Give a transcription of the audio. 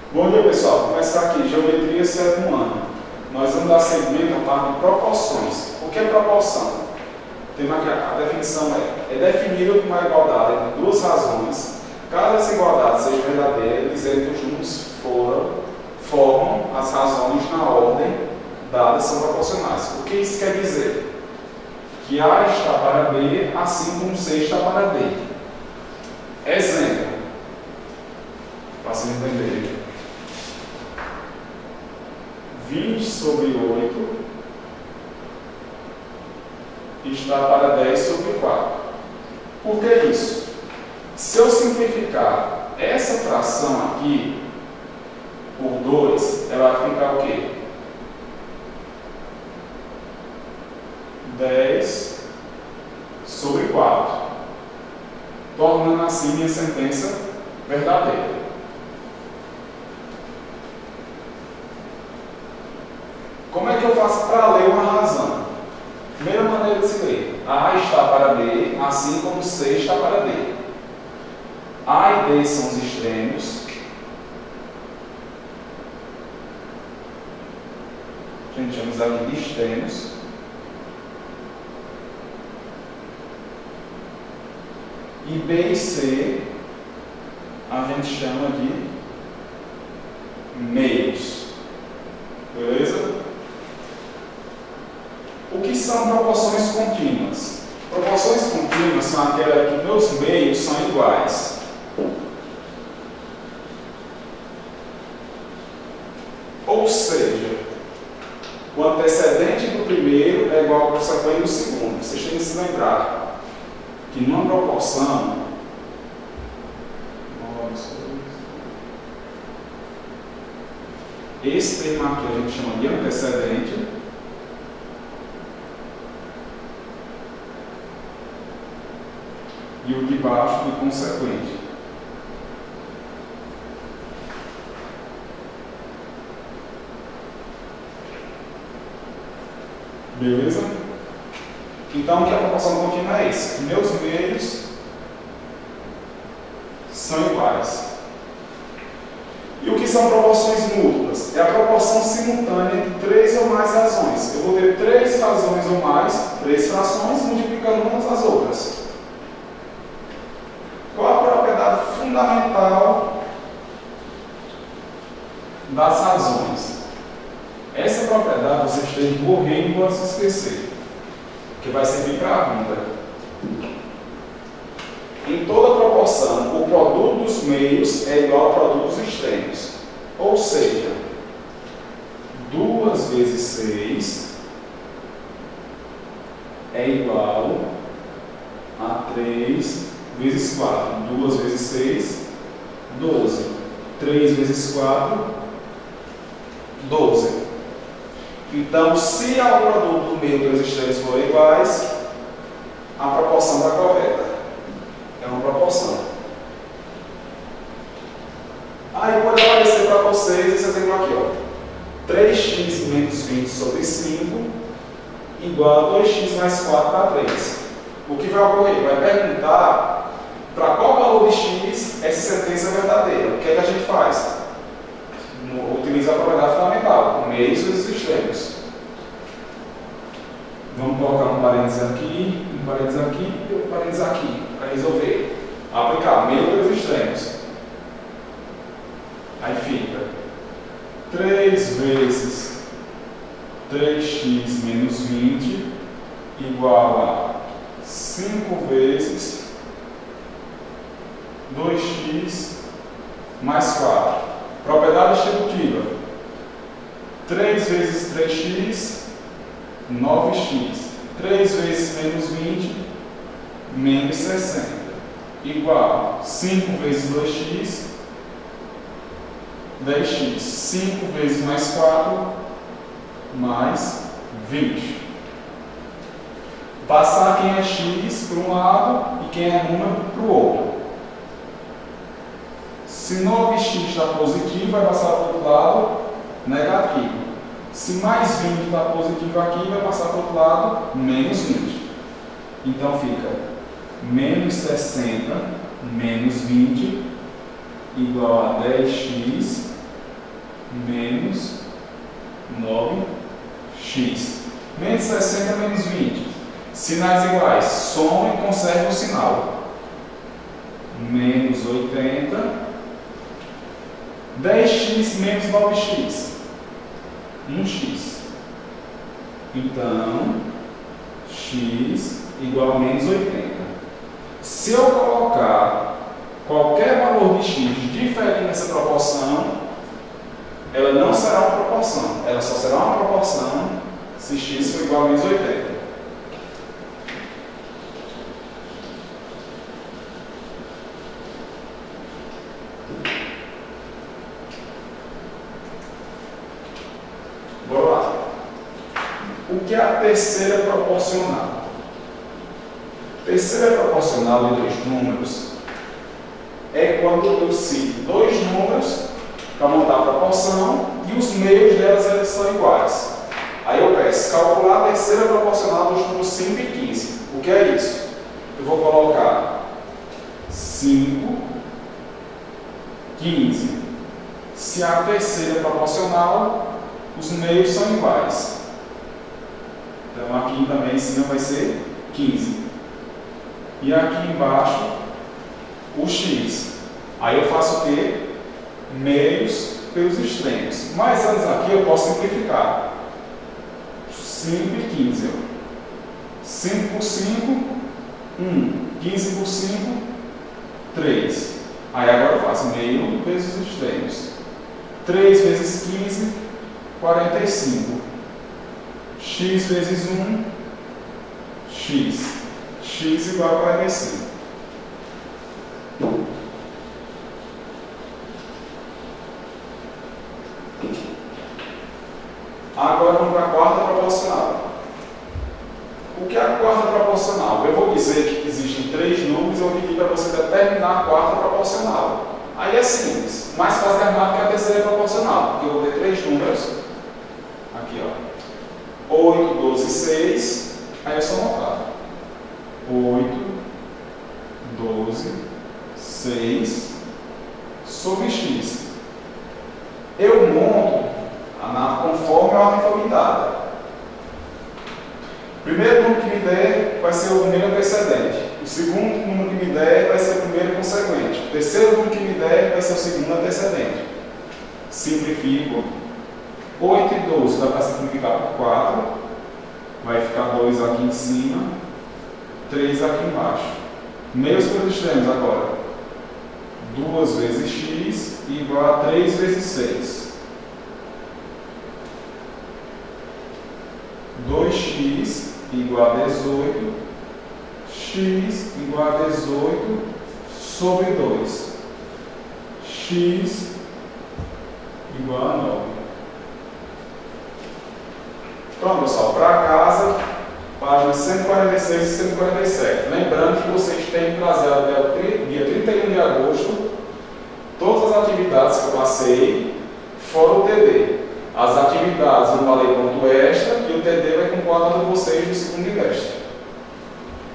Bom dia, pessoal. Vou começar aqui, Geometria 7º ano. Nós vamos dar seguimento à parte de proporções. O que é proporção? Tem aqui, a definição é definida como uma igualdade entre duas razões, caso essa igualdade seja verdadeira, dizendo que os números formam as razões na ordem dadas são proporcionais. O que isso quer dizer? Que A está para B, assim como C está para D. Exemplo, para vocês entenderem. 20 sobre 8 está para 10 sobre 4. Por que isso? Se eu simplificar essa fração aqui por 2, ela vai ficar o quê? 10 sobre 4. Tornando assim minha sentença verdadeira. Como é que eu faço para ler uma razão? Primeira maneira de se ler. A está para B, assim como C está para D. A e D são os extremos. A gente chama aqui de extremos. E B e C a gente chama de meios. Beleza? O que são proporções contínuas? Proporções contínuas são aquelas que meus meios são iguais. Ou seja, o antecedente do primeiro é igual ao consequente do segundo. Vocês têm que se lembrar que numa proporção, esse termo aqui a gente chama de antecedente. E o de baixo de consequente. Beleza? Então, o que a proporção contínua é esse? Meus meios são iguais. E o que são proporções múltiplas? É a proporção simultânea entre 3 ou mais razões. Eu vou ter 3 razões ou mais, 3 frações, multiplicando umas às outras. Qual a propriedade fundamental das razões? Essa propriedade vocês têm que morrer e não pode se esquecer, que vai servir para a vida. Em toda proporção, o produto dos meios é igual ao produto dos extremos. Ou seja, 2 vezes 6 é igual a 3 vezes 4. 2 vezes 6, 12. 3 vezes 4, 12. Então, se ao produto do meio dos extremos forem iguais, a proporção está correta. É uma proporção. Aí pode aparecer para vocês esse exemplo aqui, ó. 3x menos 20 sobre 5 igual a 2x mais 4 para 3. O que vai ocorrer? Vai perguntar para qual valor de x essa sentença é verdadeira. O que é que a gente faz? Utiliza a propriedade fundamental, meios vezes extremos. Vamos colocar um parênteses aqui, um parênteses aqui e um parênteses aqui, para resolver. Aplicar meio vezes extremos. Aí fica 3 vezes 3x menos 20 igual a 5 vezes 2x mais 4. Propriedade distributiva. 3 vezes 3x, 9x. 3 vezes menos 20, menos 60. Igual a 5 vezes 2x, 10x. 5 vezes mais 4, mais 20. Passar quem é x para um lado e quem é número para o outro. Se 9x está positivo, vai passar para o outro lado negativo. Se mais 20 está positivo aqui, vai passar para o outro lado menos 20. Então fica menos 60 menos 20 igual a 10x menos 9x. Menos 60 menos 20. Sinais iguais. Soma e conserva o sinal. Menos 80. 10x menos 9x. 1x. Então, x igual a menos 80. Se eu colocar qualquer valor de x diferente nessa proporção, ela não será uma proporção. Ela só será uma proporção se x for igual a menos 80. Bora lá. O que é a terceira proporcional? Terceira proporcional de dois números é quando eu cito dois números para montar a proporção e os meios delas eles são iguais. Aí eu peço calcular a terceira proporcional dos números 5 e 15. O que é isso? Eu vou colocar 5, 15. Se a terceira proporcional, os meios são iguais. Então aqui também em cima vai ser 15. E aqui embaixo o x. Aí eu faço o quê? Meios pelos extremos. Mas antes aqui eu posso simplificar. 5 e 15. 5 por 5, 1. 15 por 5, 3. Aí agora eu faço meio vezes os extremos. 3 vezes 15, 45. X vezes 1, x. X igual a 45. Agora vamos para a quarta proporcional. O que é a quarta proporcional? Eu vou dizer que existem três números e eu vou pedir para você determinar a quarta proporcional. Aí é simples, mais fácil de armar que a terceira proporcional, porque eu vou ter três números. Aqui, ó. 8, 12 e 6. Aí é só montar. 8, 12, 6 sobre x. Eu monto conforme a ordem for me dada. O primeiro número que me der vai ser o número antecedente. O segundo número que me der vai ser o primeiro consequente. O terceiro número que me der vai ser o segundo antecedente. Simplifico. 8 e 12 dá para simplificar por 4. Vai ficar 2 aqui em cima, 3 aqui embaixo. Meios pelos extremos agora. 2 vezes x igual a 3 vezes 6. 2x igual a 18. X igual a 18 sobre 2. X igual a 9. Pronto, pessoal. Para casa, páginas 146 e 147. Lembrando que vocês têm que trazer até o dia 31 de agosto todas as atividades que eu passei, fora o TD. As atividades eu falei ponto extra e o TD vai com a nota de vocês do segundo trimestre.